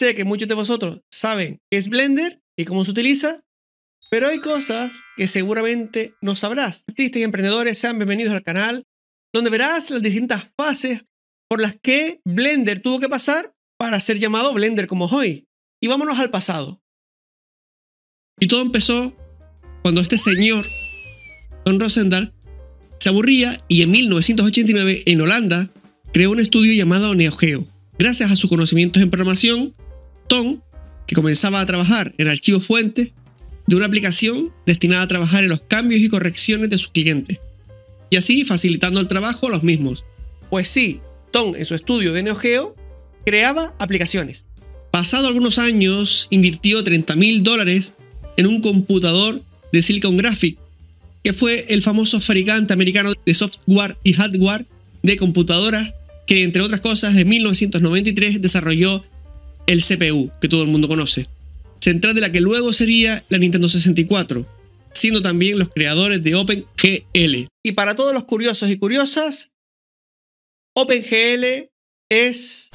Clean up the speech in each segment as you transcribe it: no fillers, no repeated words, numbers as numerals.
Sé que muchos de vosotros saben qué es Blender y cómo se utiliza, pero hay cosas que seguramente no sabrás. Artistas y emprendedores, sean bienvenidos al canal, donde verás las distintas fases por las que Blender tuvo que pasar para ser llamado Blender como hoy. Y vámonos al pasado. Y todo empezó cuando este señor, Ton Roosendaal, se aburría y en 1989 en Holanda creó un estudio llamado Neo Geo. Gracias a sus conocimientos en programación, Ton, que comenzaba a trabajar en archivos fuentes de una aplicación destinada a trabajar en los cambios y correcciones de sus clientes, y así facilitando el trabajo a los mismos. Pues sí, Ton en su estudio de Neo Geo creaba aplicaciones. Pasado algunos años, invirtió $30.000 en un computador de Silicon Graphics, que fue el famoso fabricante americano de software y hardware de computadoras que, entre otras cosas, en 1993 desarrolló el CPU, que todo el mundo conoce, central de la que luego sería la Nintendo 64, siendo también los creadores de OpenGL. Y para todos los curiosos y curiosas, OpenGL es...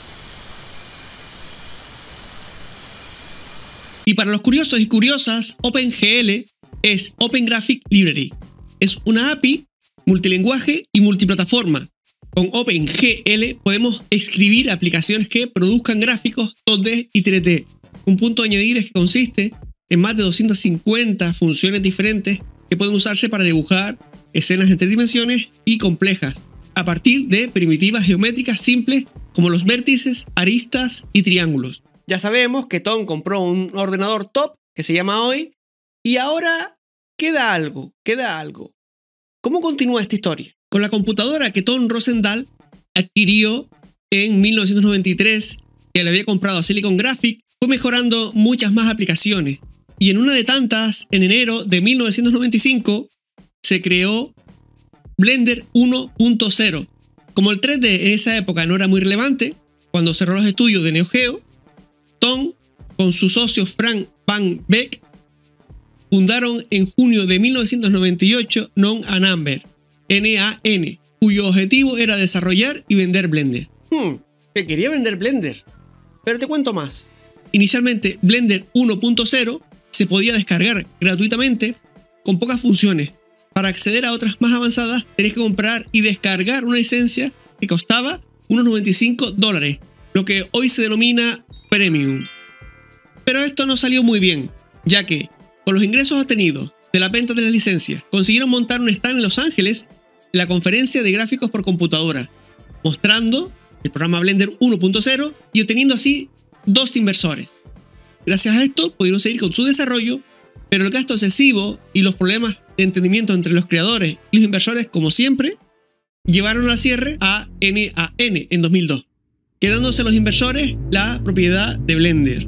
Y para los curiosos y curiosas, OpenGL es Open Graphic Library. Es una API multilingüe y multiplataforma. Con OpenGL podemos escribir aplicaciones que produzcan gráficos 2D y 3D. Un punto a añadir es que consiste en más de 250 funciones diferentes que pueden usarse para dibujar escenas en 3 dimensiones y complejas, a partir de primitivas geométricas simples como los vértices, aristas y triángulos. Ya sabemos que Ton compró un ordenador top que se llama hoy, y ahora queda algo. ¿Cómo continúa esta historia? Con la computadora que Ton Roosendaal adquirió en 1993, que le había comprado a Silicon Graphics, fue mejorando muchas más aplicaciones. Y en una de tantas, en enero de 1995, se creó Blender 1.0. Como el 3D en esa época no era muy relevante, cuando cerró los estudios de Neo Geo, Ton, con su socio Frank Van Beek, fundaron en junio de 1998 Non A Number, NAN, cuyo objetivo era desarrollar y vender Blender. Te quería vender Blender, pero te cuento más. Inicialmente, Blender 1.0 se podía descargar gratuitamente con pocas funciones. Para acceder a otras más avanzadas, tenías que comprar y descargar una licencia que costaba unos $95, lo que hoy se denomina Premium. Pero esto no salió muy bien, ya que con los ingresos obtenidos de la venta de las licencias, consiguieron montar un stand en Los Ángeles en la conferencia de gráficos por computadora, mostrando el programa Blender 1.0 y obteniendo así 2 inversores. Gracias a esto pudieron seguir con su desarrollo, pero el gasto excesivo y los problemas de entendimiento entre los creadores y los inversores, como siempre, llevaron al cierre a NAN en 2002, quedándose los inversores la propiedad de Blender.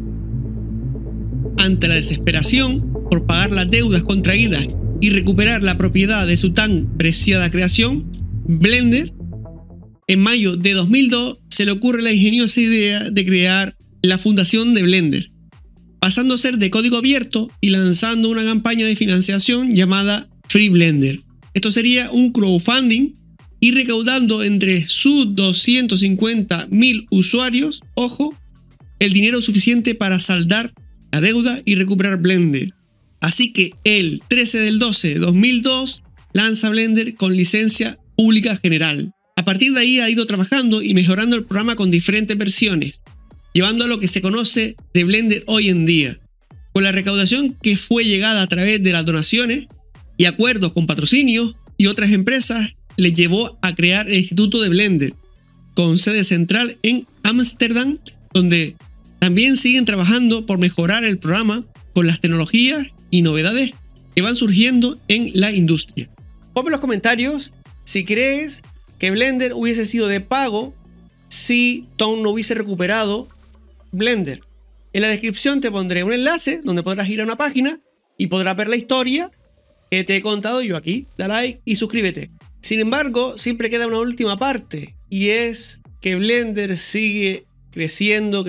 Ante la desesperación por pagar las deudas contraídas y recuperar la propiedad de su tan preciada creación, Blender, en mayo de 2002, se le ocurre la ingeniosa idea de crear la fundación de Blender, pasando a ser de código abierto y lanzando una campaña de financiación llamada Free Blender. Esto sería un crowdfunding y recaudando entre sus 250.000 usuarios, ojo, el dinero suficiente para saldar la deuda y recuperar Blender. Así que el 13 del 12 de 2002 lanza Blender con licencia pública general. A partir de ahí ha ido trabajando y mejorando el programa con diferentes versiones, llevando a lo que se conoce de Blender hoy en día. Con la recaudación que fue llegada a través de las donaciones y acuerdos con patrocinios y otras empresas, le llevó a crear el Instituto de Blender, con sede central en Ámsterdam, donde también siguen trabajando por mejorar el programa con las tecnologías y novedades que van surgiendo en la industria. Ponme en los comentarios si crees que Blender hubiese sido de pago si Ton no hubiese recuperado Blender. En la descripción te pondré un enlace donde podrás ir a una página y podrás ver la historia que te he contado yo aquí. Da like y suscríbete. Sin embargo, siempre queda una última parte, y es que Blender sigue creciendo.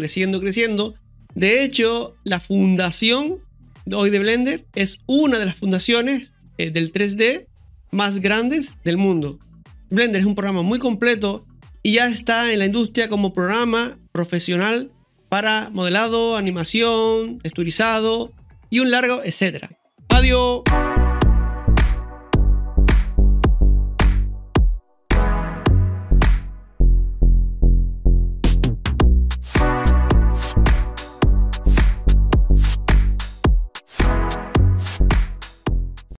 De hecho, la fundación hoy de Blender es una de las fundaciones del 3D más grandes del mundo. Blender es un programa muy completo y ya está en la industria como programa profesional para modelado, animación, texturizado y un largo etcétera. Adiós.